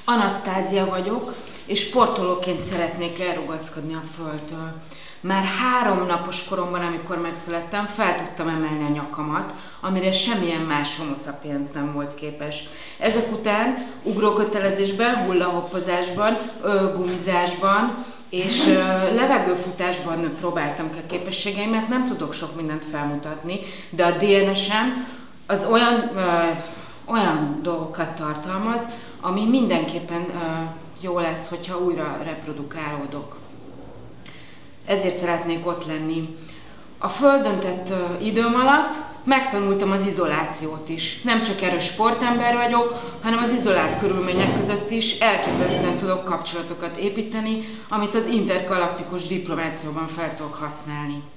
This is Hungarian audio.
Anasztázia vagyok, és sportolóként szeretnék elrugaszkodni a Földtől. Már 3 napos koromban, amikor megszülettem, fel tudtam emelni a nyakamat, amire semmilyen más homo sapiens nem volt képes. Ezek után ugrókötelezésben, hullahoppozásban, gumizásban és levegőfutásban próbáltam ki a képességeimet, nem tudok sok mindent felmutatni, de a DNS-em az olyan dolgokat tartalmaz, ami mindenképpen jó lesz, hogyha újra reprodukálódok. Ezért szeretnék ott lenni. A Földön tett időm alatt megtanultam az izolációt is. Nem csak erős sportember vagyok, hanem az izolált körülmények között is elképesztően tudok kapcsolatokat építeni, amit az intergalaktikus diplomációban fel tudok használni.